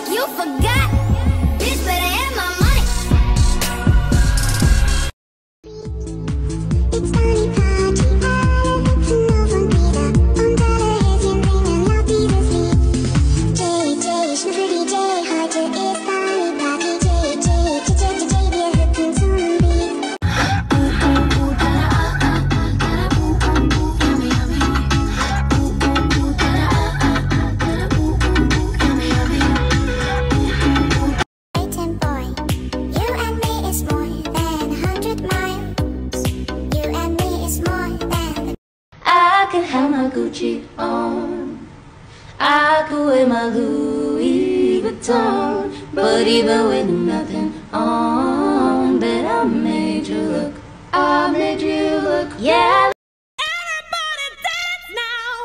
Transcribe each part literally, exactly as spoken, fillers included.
you forgot. Bitch, better have my money. It's funny party, have my Gucci on, I could wear my Louis Vuitton, but even with nothing on, bet I made you look, I made you look, yeah. Everybody dance now.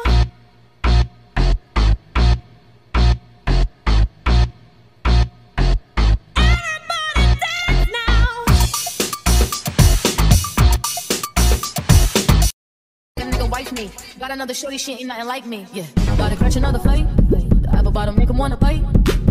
Everybody dance now. Nigga wife me, got another shorty, she ain't nothing like me. Yeah, about to catch another fight. The apple bottom make him wanna bite.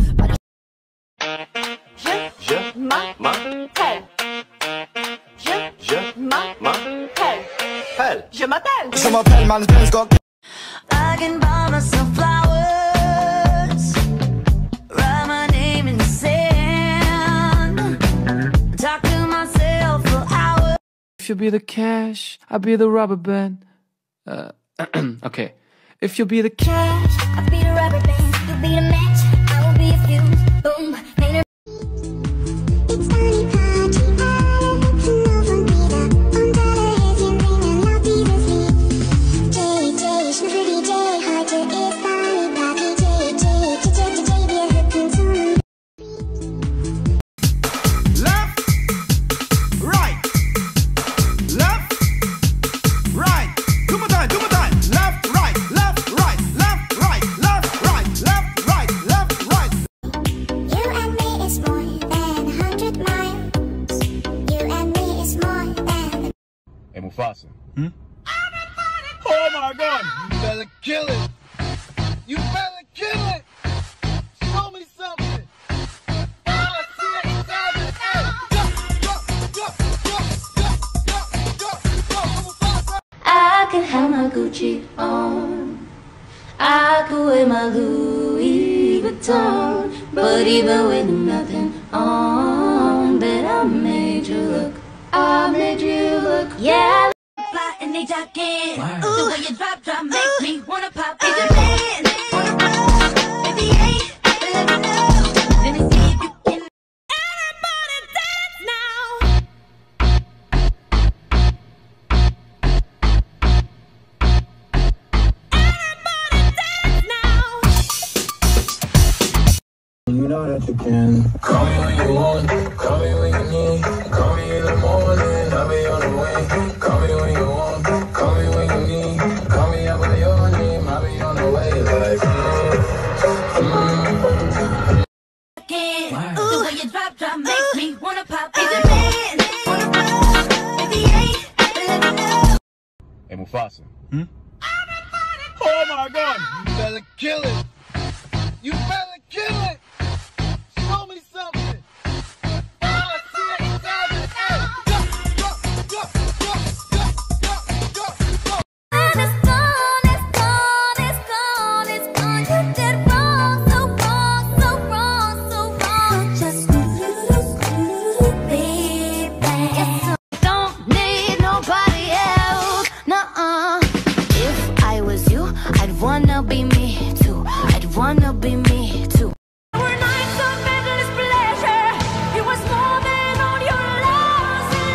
Je m'appelle. Je m'appelle. Je m'appelle. Je m'appelle man, Ben's got. I can buy myself flowers, write my name in the sand, talk to myself for hours. If you be the cash, I'll be the rubber band. Uh, okay. If you be the cash, I'll be the rubber band, you'll be the match, I will be a fuse. Boom, ain't a it's funny party, nothing vida. Under the heads and ring and I'll be the sleep. J, J, pretty J, hard to it's funny party. J, J, J, J, J, be a hook and tune. Left, right, left, right. Do my time, do my time. Left, right, left, right, left, right, left, right, left, right, left, right. You and me is more than a hundred miles. You and me is more than. Hey Mufasa. Hmm? Oh my God! You better kill it. You better kill it. Show me something. Oh, I see it inside me. Hey, go, go, go, go, go, go, go, go, Mufasa. I can have my Gucci on, I could wear my Louis Vuitton, but even with nothing on, bet I made you look, I made you look, yeah. Fly in they jacket, the way you drop, drop makes me wanna pop. Is your man wanna roll? If he ain't, then let me know. Let me see if you can. Everybody dance now. You know that you can. Call me when you want, call me when you need. Call me in the morning, I'll be on the way. Call me when you want, call me when you need. Call me out with your name, I'll be on the way. Like, mm. The way you drop, drop makes me wanna pop. Is your man wanna roll? If he ain't, then let me know. Hey Mufasa. Hmm? Oh my God! You better kill it. You better kill it. Show me something. Oh, I see it inside me. Hey, go, go, go, go, go, go, go, go. And it's gone, it's gone, it's gone, it's gone. You did wrong, so wrong, so wrong, so wrong. Just baby. Don't need nobody else. Nuh-uh. If I was you, I'd wanna be me too. I'd wanna be me too. Our nights of endless pleasure. It was more than all your lost in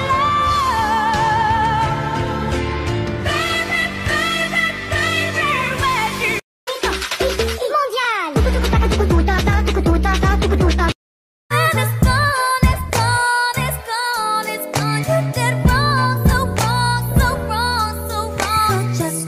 love. Baby, baby, baby, where you Mondial. And it's gone, it's gone, it's gone, it's gone. You did wrong, so wrong, so wrong, so wrong. Just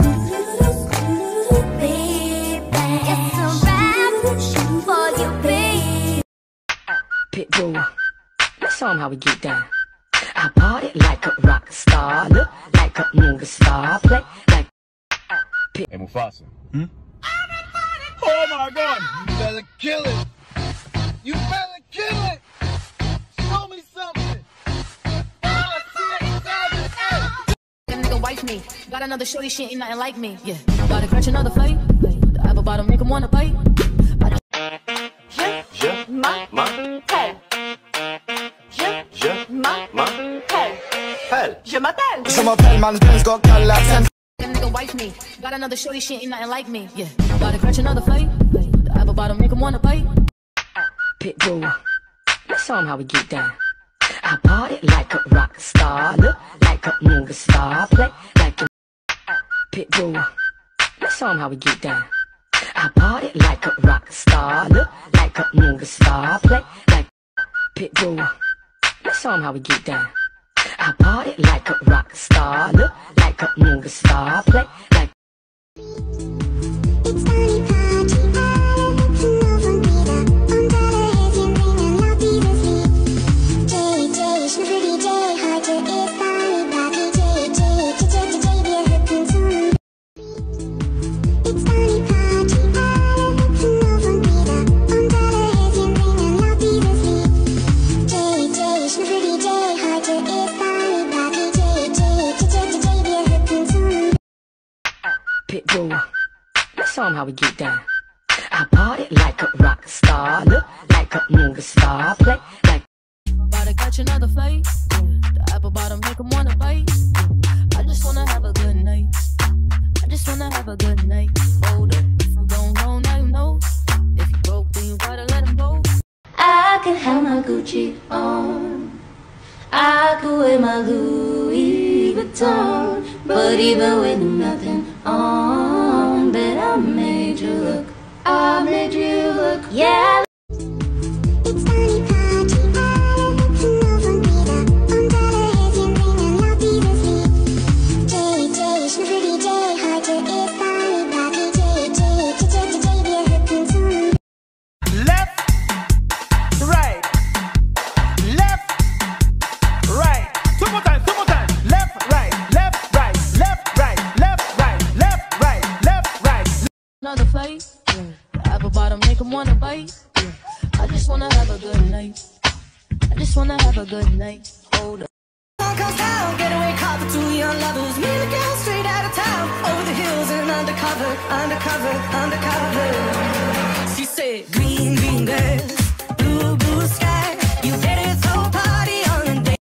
baby, it's a wrap for you, baby. Pitbull, let's show 'em how we get down. I party like a rock star, look like a movie star, play like. Hey Mufasa. Hmm? Oh my God! You better kill it. You better kill it. Show me something. Oh, shit, seven, eight. That nigga wife me. Got another shorty, she ain't nothing like me. Yeah, gotta catch another fight. The apple bottom make him wanna bite. I Je m'appelle. Je m'appelle. Je m'appelle. Je m'appelle man, things got collapse. That nigga wife me. Got another shorty, she ain't nothing like me. Yeah, gotta catch another fight. The apple bottom make him wanna bite. Pitbull, let's show 'em how we get down. I party like a rock star, look like a movie star, play like a Pitbull, let's show 'em how we get down. I party like a rock star, look like a movie star, play like Pitbull, let's show 'em how we get down. I party like a rock star, look like a movie star, play like It's funny party hard, no one vida. Umbrella heaven ring and not be the sleep. J J, pretty J, hard to it's funny party J J, J J J J, be a hip and tune. It's funny party hard, no one vida. Umbrella heaven ring and not be the sleep. J J, pretty J, hard to it's funny party J J, J J J J, be a hip and tune. Pitbull, let's show 'em how we get down. I party like a rock star, look like a movie star, play like Gotta catch another fight. The apple bottom make him wanna bite. I just wanna have a good night. I just wanna have a good night. Hold up, if you don't know, now you know. If you broke, then you gotta let him go. I can have my Gucci on. I could wear my Louis Vuitton. But even with nothing on, bet I made you look. I made you look, yeah. It's funny party hard, no one vida. Umbrella heaven ring and not be the sleep. J J, pretty J, hard to it's funny party J J, J J J J, be a hip and tune. Left, right, left, right. Two more times, two more times. Left, right, left, right, left, right, left, right, left, right, left, right. Another fight. The apple bottom make him wanna bite. I just wanna have a good night. I just wanna have a good night. Hold up. Sun comes down, getaway car for two young lovers. Me and the girl straight out of town, over the hills and undercover, undercover, undercover. She said, green, green grass, blue, blue sky. You better throw a party on the day.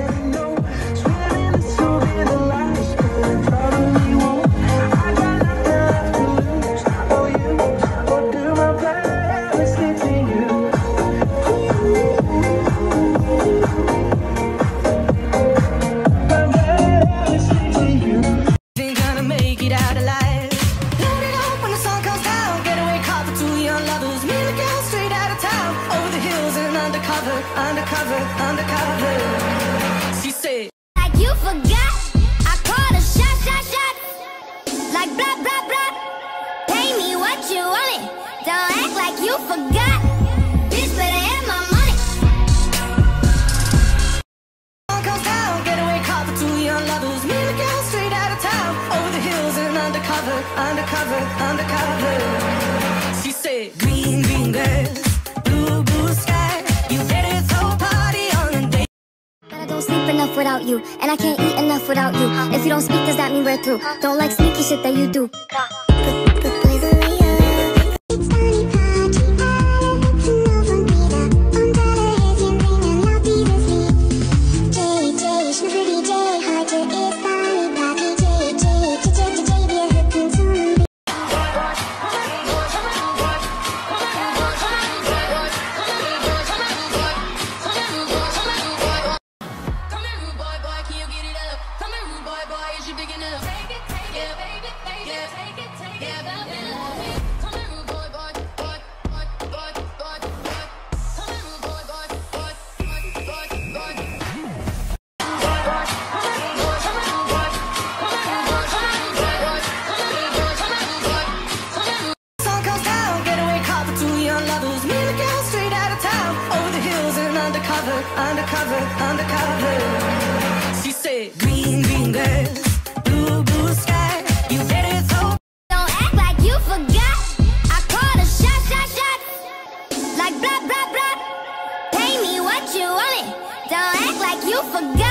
Ain't gonna make it out alive. Load it up when the sun comes down. Getaway car for two young lovers. Me and the girl straight out of town, over the hills and undercover, undercover, undercover. She said, Like you forgot, I called a shot, shot, shot. Like blah, blah, blah. Pay me what you wanted. Don't act like you forgot. Bitch, better have my money. sun comes down. Getaway car for two young lovers. Me and the girl straight out of town, over the hills and undercover, undercover, undercover. She said, green, green grass, blue, blue sky. You better throw a party on the day. But I don't sleep enough without you, and I can't eat enough without you. If you don't speak, does that mean we're through? Don't like sneaky shit that you do. It's funny party hard, no one vida. Umbrella heaven ring and not be the sleep. J J, pretty J, hard to it's funny party J J, J J J J, be a hip and tune. Come here, rude boy, boy, can you get it up? Come here, rude boy, boy, is you big enough? Take it, take it, baby, take it, take it, take it, baby. Come here, rude boy, boy, boy, boy, boy, boy, boy. Come here, rude boy, boy, boy, boy, boy, boy. Sun comes down, getaway car for two young lovers. Me and the girl straight out of town, over the hills and undercover, undercover, undercover. She said, green, green grass, blue, blue sky. You better throw. Don't act like you forgot. I called a shot, shot, shot. Like blah, blah, blah. You forgot